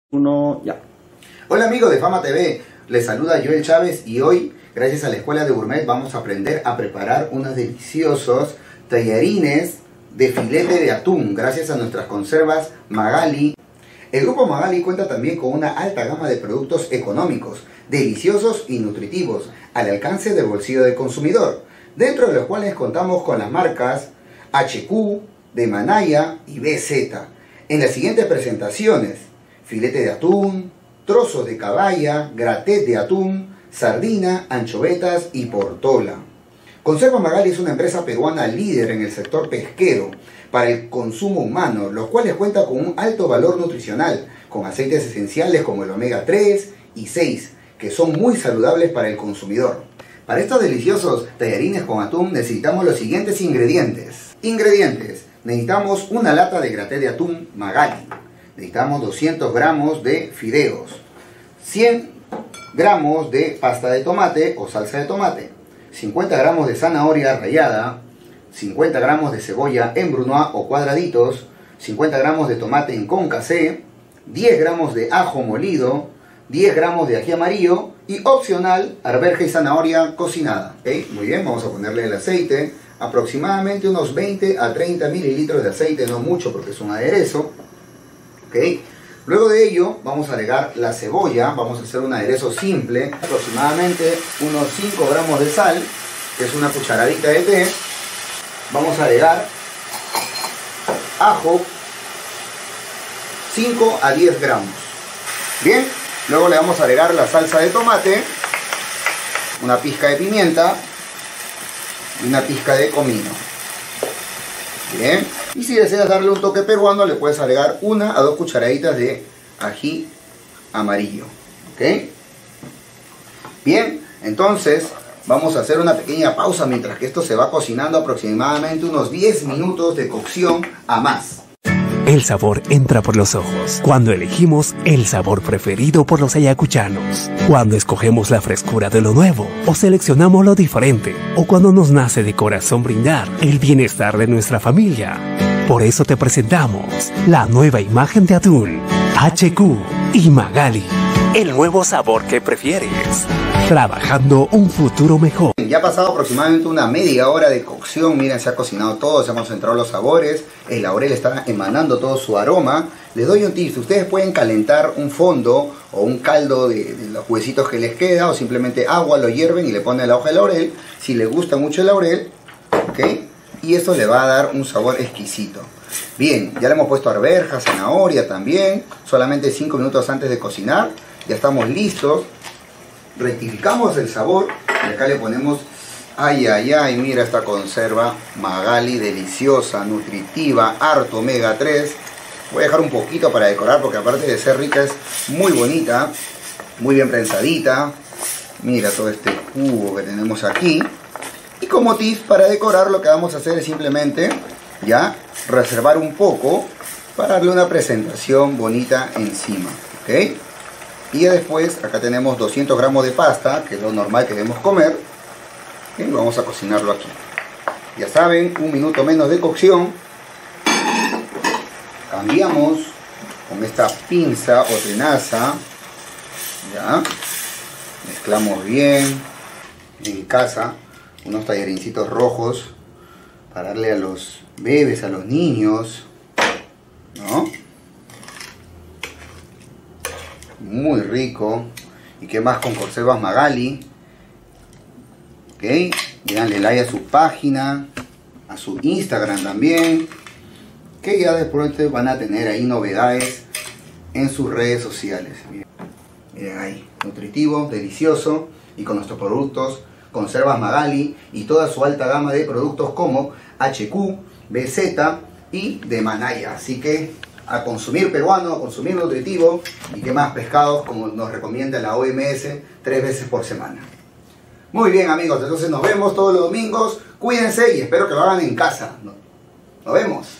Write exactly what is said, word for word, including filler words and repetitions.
Uno, ya. Hola amigos de Fama T V, les saluda Joel Chávez y hoy, gracias a la Escuela de Gourmet, vamos a aprender a preparar unos deliciosos tallarines de filete de atún, gracias a nuestras conservas Magali. El grupo Magali cuenta también con una alta gama de productos económicos, deliciosos y nutritivos, al alcance del bolsillo del consumidor, dentro de los cuales contamos con las marcas H Q, de Manaya y B Z. En las siguientes presentaciones: filete de atún, trozos de caballa, gratet de atún, sardina, anchovetas y portola. Conserva Magali es una empresa peruana líder en el sector pesquero para el consumo humano, los cuales cuenta con un alto valor nutricional, con aceites esenciales como el omega tres y seis, que son muy saludables para el consumidor. Para estos deliciosos tallarines con atún necesitamos los siguientes ingredientes. Ingredientes: necesitamos una lata de gratet de atún Magali. Necesitamos doscientos gramos de fideos, cien gramos de pasta de tomate o salsa de tomate, cincuenta gramos de zanahoria rallada, cincuenta gramos de cebolla en brunoise o cuadraditos, cincuenta gramos de tomate en concassé, diez gramos de ajo molido, diez gramos de ají amarillo y opcional arveja y zanahoria cocinada. ¿Okay? Muy bien, vamos a ponerle el aceite, aproximadamente unos veinte a treinta mililitros de aceite, no mucho porque es un aderezo. ¿Okay? Luego de ello vamos a agregar la cebolla, vamos a hacer un aderezo simple, aproximadamente unos cinco gramos de sal, que es una cucharadita de té. Vamos a agregar ajo, cinco a diez gramos. Bien, luego le vamos a agregar la salsa de tomate, una pizca de pimienta y una pizca de comino. Bien, y si deseas darle un toque peruano, le puedes agregar una a dos cucharaditas de ají amarillo. ¿Ok? Bien, entonces vamos a hacer una pequeña pausa mientras que esto se va cocinando, aproximadamente unos diez minutos de cocción a más. El sabor entra por los ojos cuando elegimos el sabor preferido por los ayacuchanos, cuando escogemos la frescura de lo nuevo o seleccionamos lo diferente, o cuando nos nace de corazón brindar el bienestar de nuestra familia. Por eso te presentamos la nueva imagen de atún, H Q y Magali, el nuevo sabor que prefieres, trabajando un futuro mejor. Ya ha pasado aproximadamente una media hora de cocción. Miren, se ha cocinado todo, se han concentrado los sabores, el laurel está emanando todo su aroma. Les doy un tip: ustedes pueden calentar un fondo o un caldo de, de los huesitos que les queda, o simplemente agua, lo hierven y le ponen la hoja de laurel, si les gusta mucho el laurel, ¿ok? Y esto le va a dar un sabor exquisito. Bien, ya le hemos puesto arveja, zanahoria también, solamente cinco minutos antes de cocinar, ya estamos listos. Rectificamos el sabor y acá le ponemos, ay ay ay, mira esta conserva Magali, deliciosa, nutritiva, harto omega tres. Voy a dejar un poquito para decorar porque aparte de ser rica es muy bonita, muy bien prensadita. Mira todo este jugo que tenemos aquí. Y como tip para decorar, lo que vamos a hacer es simplemente ya reservar un poco para darle una presentación bonita encima, ¿ok? Y ya después acá tenemos doscientos gramos de pasta, que es lo normal que debemos comer. Y vamos a cocinarlo aquí. Ya saben, un minuto menos de cocción. Cambiamos con esta pinza o tenaza. Ya. Mezclamos bien. En casa, unos tallarincitos rojos para darle a los bebés, a los niños, ¿no? Muy rico. Y qué más con conservas Magali. Ok, díganle like a su página, a su Instagram también, que ya después van a tener ahí novedades en sus redes sociales. Miren, miren ahí, nutritivo, delicioso, y con nuestros productos Conservas Magali y toda su alta gama de productos como H Q, B Z y de Manaya. Así que a consumir peruano, a consumir nutritivo, y qué más, pescados como nos recomienda la O M S tres veces por semana. Muy bien amigos, entonces nos vemos todos los domingos, cuídense y espero que lo hagan en casa. Nos vemos.